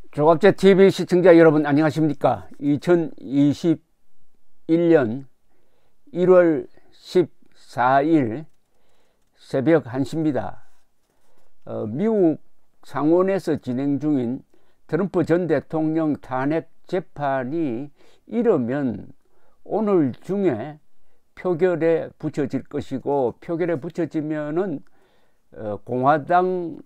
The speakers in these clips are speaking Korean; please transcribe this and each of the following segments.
조갑제 TV 시청자 여러분 안녕하십니까? 2021년 1월 14일 새벽 1시입니다. 미국 상원에서 진행 중인 트럼프 전 대통령 탄핵 재판이 이르면 오늘 중에 표결에 붙여질 것이고, 표결에 붙여지면은 공화당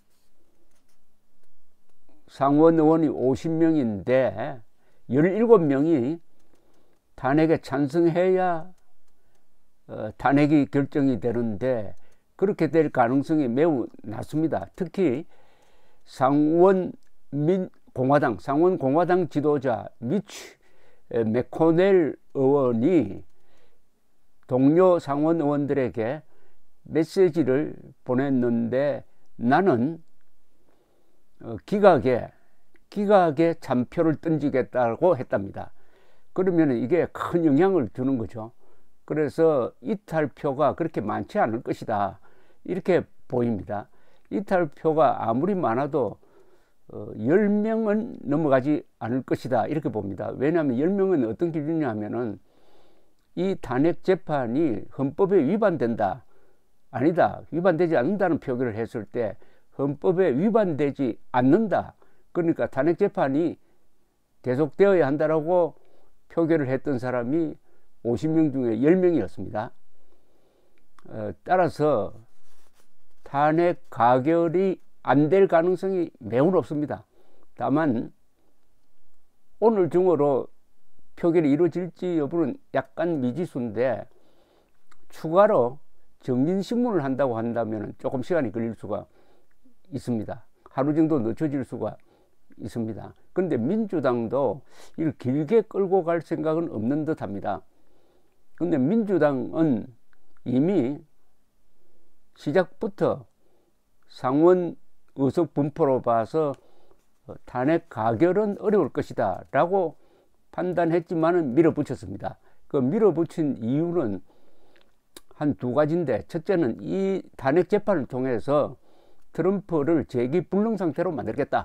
상원 의원이 50명인데 17명이 탄핵에 찬성해야 탄핵이 결정이 되는데, 그렇게 될 가능성이 매우 낮습니다. 특히 상원 공화당 지도자 미치 맥코넬 의원이 동료 상원 의원들에게 메시지를 보냈는데, 나는 기각에 찬표를 던지겠다고 했답니다. 그러면 이게 큰 영향을 주는 거죠. 그래서 이탈표가 그렇게 많지 않을 것이다, 이렇게 보입니다. 이탈표가 아무리 많아도 10명은 넘어가지 않을 것이다, 이렇게 봅니다. 왜냐하면 10명은 어떤 기준이냐 하면은 이 탄핵 재판이 헌법에 위반된다, 아니다, 위반되지 않는다는 표결을 했을 때 헌법에 위반되지 않는다, 그러니까 탄핵 재판이 계속되어야 한다라고 표결을 했던 사람이 50명 중에 10명이었습니다. 따라서 탄핵 가결이 안 될 가능성이 매우 높습니다. 다만 오늘 중으로 표결이 이루어질지 여부는 약간 미지수인데, 추가로 정인신문을 한다고 한다면 조금 시간이 걸릴 수가 있습니다. 하루 정도 늦춰질 수가 있습니다. 그런데 민주당도 이를 길게 끌고 갈 생각은 없는 듯 합니다. 그런데 민주당은 이미 시작부터 상원 의석 분포로 봐서 탄핵 가결은 어려울 것이다 라고 판단했지만은 밀어붙였습니다. 그 밀어붙인 이유는 한 두 가지인데, 첫째는 이 탄핵 재판을 통해서 트럼프를 재기불능 상태로 만들겠다,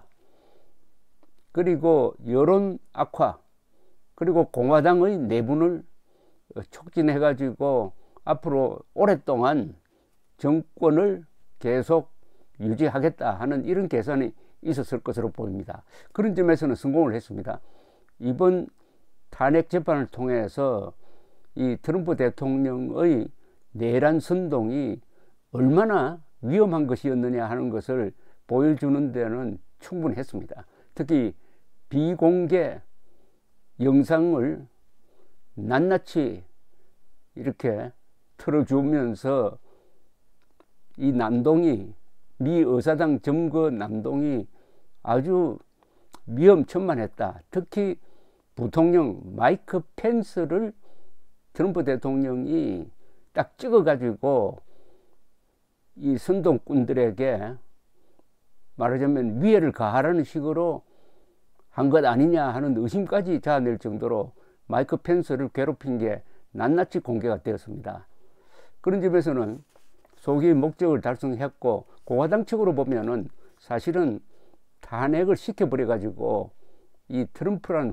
그리고 여론 악화, 그리고 공화당의 내분을 촉진해 가지고 앞으로 오랫동안 정권을 계속 유지하겠다 하는 이런 계산이 있었을 것으로 보입니다. 그런 점에서는 성공을 했습니다. 이번 탄핵 재판을 통해서 이 트럼프 대통령의 내란 선동이 얼마나 위험한 것이었느냐 하는 것을 보여주는 데는 충분했습니다. 특히 비공개 영상을 낱낱이 이렇게 틀어주면서 이 난동이, 미 의사당 점거 난동이 아주 위험천만했다. 특히 부통령 마이크 펜스를 트럼프 대통령이 딱 찍어가지고 이 선동꾼들에게 말하자면 위해를 가하라는 식으로 한 것 아니냐 하는 의심까지 자아낼 정도로 마이크 펜스를 괴롭힌 게 낱낱이 공개가 되었습니다. 그런 점에서는 소기의 목적을 달성했고, 공화당 측으로 보면은 사실은 탄핵을 시켜버려 가지고 이 트럼프란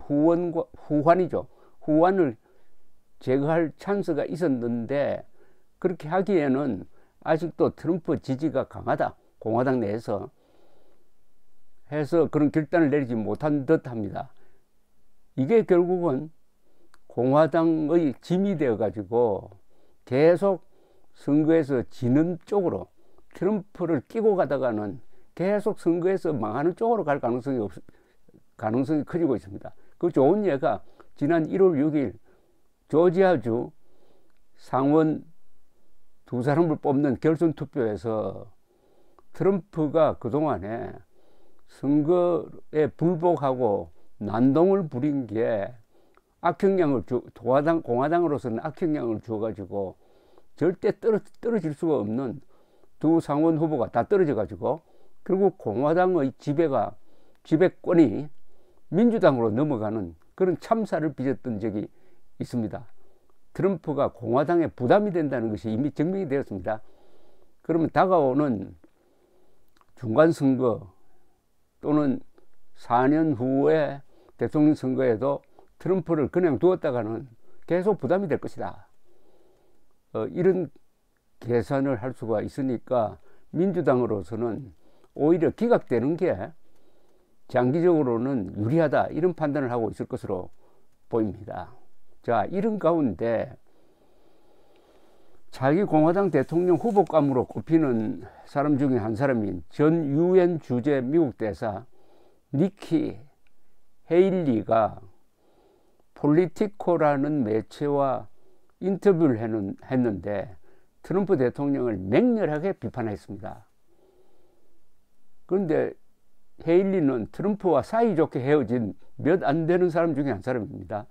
후환을 제거할 찬스가 있었는데, 그렇게 하기에는 아직도 트럼프 지지가 강하다, 공화당 내에서 해서 그런 결단을 내리지 못한 듯 합니다. 이게 결국은 공화당의 짐이 되어 가지고 계속 선거에서 지는 쪽으로, 트럼프를 끼고 가다가는 계속 선거에서 망하는 쪽으로 갈 가능성이 커지고 있습니다. 그 좋은 예가 지난 1월 6일 조지아주 상원 두 사람을 뽑는 결선 투표에서 트럼프가 그동안에 선거에 불복하고 난동을 부린 게 공화당으로서는 악영향을 주어가지고 절대 떨어질 수가 없는 두 상원 후보가 다 떨어져 가지고 결국 공화당의 지배권이 민주당으로 넘어가는 그런 참사를 빚었던 적이 있습니다. 트럼프가 공화당에 부담이 된다는 것이 이미 증명이 되었습니다. 그러면 다가오는 중간선거 또는 4년 후에 대통령 선거에도 트럼프를 그냥 두었다가는 계속 부담이 될 것이다. 이런 계산을 할 수가 있으니까 민주당으로서는 오히려 기각되는 게 장기적으로는 유리하다, 이런 판단을 하고 있을 것으로 보입니다. 자, 이런 가운데 자기 공화당 대통령 후보감으로 꼽히는 사람 중에 한 사람인 전 유엔 주재 미국 대사 니키 헤일리가 폴리티코라는 매체와 인터뷰를 했는데 트럼프 대통령을 맹렬하게 비판했습니다. 그런데 헤일리는 트럼프와 사이좋게 헤어진 몇 안 되는 사람 중에 한 사람입니다.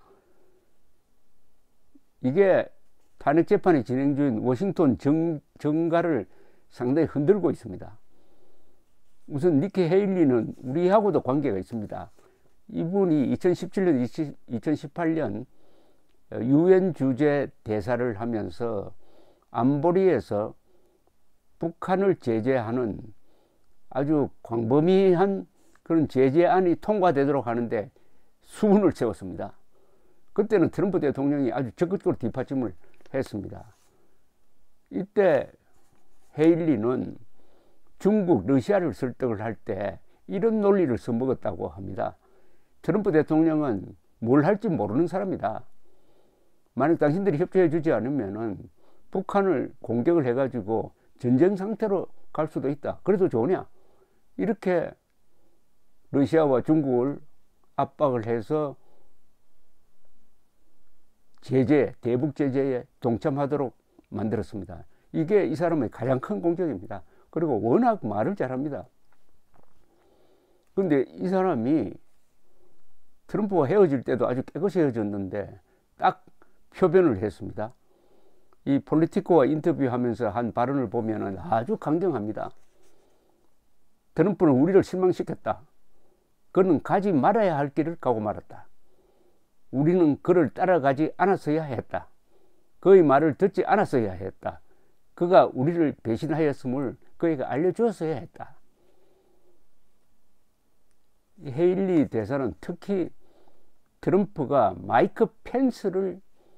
이게 탄핵 재판이 진행 중인 워싱턴 정가를 상당히 흔들고 있습니다. 우선 니키 헤일리는 우리하고도 관계가 있습니다. 이분이 2017년, 2018년 유엔 주재 대사를 하면서 안보리에서 북한을 제재하는 아주 광범위한 그런 제재안이 통과되도록 하는데 수문을 세웠습니다. 그때는 트럼프 대통령이 아주 적극적으로 뒷받침을 했습니다. 이때 헤일리는 중국, 러시아를 설득을 할 때 이런 논리를 써먹었다고 합니다. 트럼프 대통령은 뭘 할지 모르는 사람이다. 만약 당신들이 협조해 주지 않으면은 북한을 공격을 해가지고 전쟁 상태로 갈 수도 있다. 그래도 좋으냐? 이렇게 러시아와 중국을 압박을 해서 제재, 대북 제재에 동참하도록 만들었습니다. 이게 이 사람의 가장 큰 공적입니다. 그리고 워낙 말을 잘합니다. 그런데 이 사람이 트럼프와 헤어질 때도 아주 깨끗이 헤어졌는데 딱 표변을 했습니다. 이 폴리티코와 인터뷰하면서 한 발언을 보면은 아주 강경합니다. 트럼프는 우리를 실망시켰다. 그는 가지 말아야 할 길을 가고 말았다. 우리는 그를 따라가지 않았어야 했다. 그의 말을 듣지 않았어야 했다. 그가 우리를 배신하였음을 그에게 알려주었어야 했다. 헤일리 대사는 특히 트럼프가 마이크 펜스를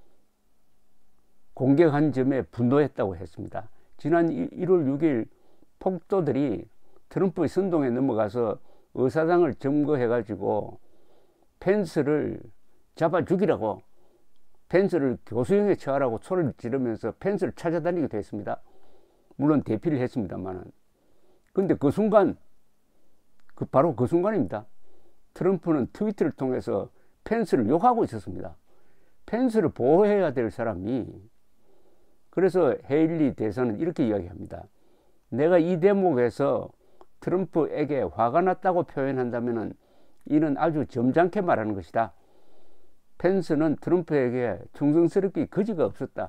공격한 점에 분노했다고 했습니다. 지난 1월 6일 폭도들이 트럼프의 선동에 넘어가서 의사당을 점거해가지고 펜스를 잡아 죽이라고, 펜스를 교수형에 처하라고 소리를 지르면서 펜스를 찾아다니기도 했습니다. 물론 대피를 했습니다만은. 근데 그 순간, 바로 그 순간입니다. 트럼프는 트위터를 통해서 펜스를 욕하고 있었습니다. 펜스를 보호해야 될 사람이. 그래서 헤일리 대사는 이렇게 이야기합니다. 내가 이 대목에서 트럼프에게 화가 났다고 표현한다면 이는 아주 점잖게 말하는 것이다. 펜스는 트럼프에게 충성스럽기 거지가 없었다.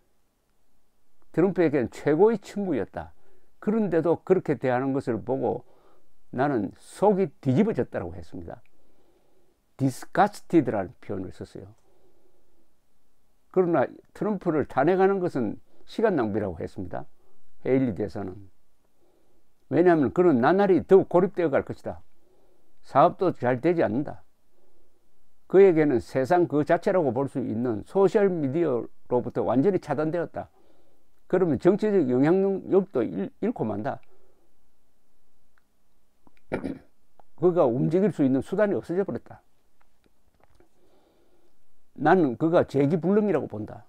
트럼프에게는 최고의 친구였다. 그런데도 그렇게 대하는 것을 보고 나는 속이 뒤집어졌다고 했습니다. disgusted라는 표현을 썼어요. 그러나 트럼프를 탄핵하는 것은 시간 낭비라고 했습니다. 헤일리 대사는. 왜냐하면 그는 나날이 더욱 고립되어 갈 것이다. 사업도 잘 되지 않는다. 그에게는 세상 그 자체라고 볼 수 있는 소셜미디어로부터 완전히 차단되었다. 그러면 정치적 영향력도 잃고 만다. 그가 움직일 수 있는 수단이 없어져 버렸다. 나는 그가 재기불능이라고 본다.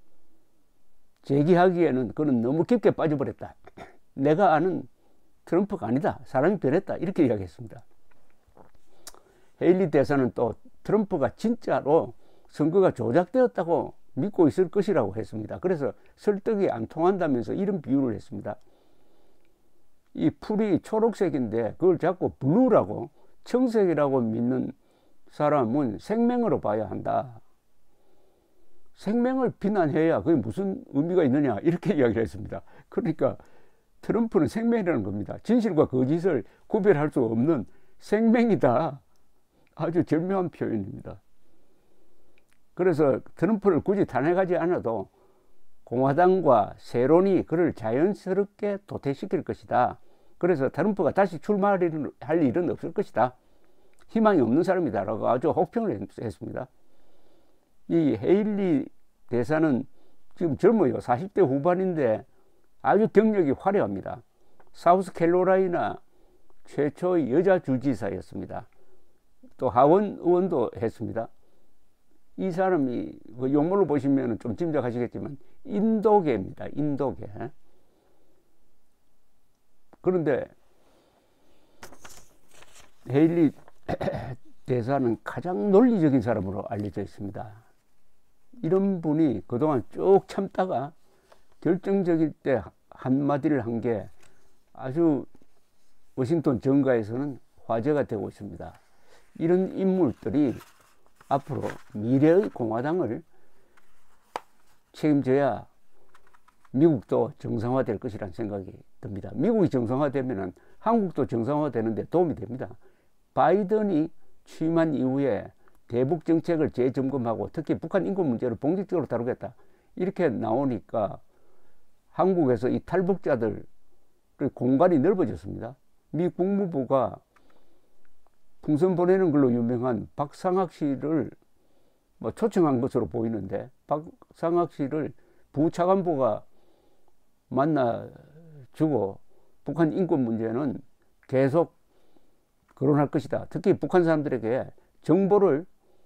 재기하기에는 그는 너무 깊게 빠져버렸다. 내가 아는 트럼프가 아니다. 사람이 변했다. 이렇게 이야기했습니다. 헤일리 대사는 또 트럼프가 진짜로 선거가 조작되었다고 믿고 있을 것이라고 했습니다. 그래서 설득이 안 통한다면서 이런 비유를 했습니다. 이 풀이 초록색인데 그걸 자꾸 블루라고, 청색이라고 믿는 사람은 생명으로 봐야 한다. 생명을 비난해야 그게 무슨 의미가 있느냐, 이렇게 이야기를 했습니다. 그러니까 트럼프는 생명이라는 겁니다. 진실과 거짓을 구별할 수 없는 생명이다. 아주 절묘한 표현입니다. 그래서 트럼프를 굳이 탄핵하지 않아도 공화당과 세론이 그를 자연스럽게 도태시킬 것이다. 그래서 트럼프가 다시 출마할 일은 없을 것이다. 희망이 없는 사람이다라고 아주 혹평을 했습니다. 이 헤일리 대사는 지금 젊어요. 40대 후반인데 아주 경력이 화려합니다. 사우스캐롤라이나 최초의 여자 주지사였습니다. 또 하원 의원도 했습니다. 이 사람이 용모를 보시면 좀 짐작하시겠지만 인도계입니다. 인도계. 그런데 헤일리 대사는 가장 논리적인 사람으로 알려져 있습니다. 이런 분이 그동안 쭉 참다가 결정적일 때 한마디를 한 게 아주 워싱턴 정가에서는 화제가 되고 있습니다. 이런 인물들이 앞으로 미래의 공화당을 책임져야 미국도 정상화될 것이라는 생각이 듭니다. 미국이 정상화되면 한국도 정상화되는데 도움이 됩니다. 바이든이 취임한 이후에 대북 정책을 재점검하고 특히 북한 인권 문제를 본격적으로 다루겠다 이렇게 나오니까 한국에서 이 탈북자들 공간이 넓어졌습니다. 미 국무부가 풍선 보내는 걸로 유명한 박상학 씨를 초청한 것으로 보이는데 박상학 씨를 부차관보가 만나주고 북한 인권 문제는 계속 거론할 것이다. 특히 북한 사람들에게 정보를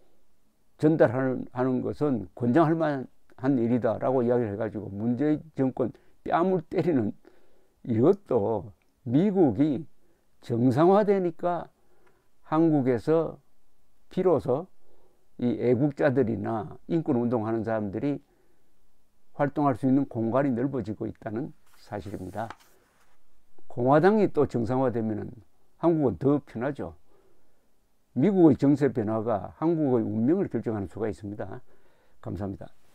전달하는 것은 권장할 만한 일이다라고 이야기를 해가지고 문재인 정권 뺨을 때리는 이것도 미국이 정상화되니까 한국에서 비로소 이 애국자들이나 인권운동하는 사람들이 활동할 수 있는 공간이 넓어지고 있다는 사실입니다. 공화당이 또 정상화되면 한국은 더 편하죠. 미국의 정세 변화가 한국의 운명을 결정하는 수가 있습니다. 감사합니다.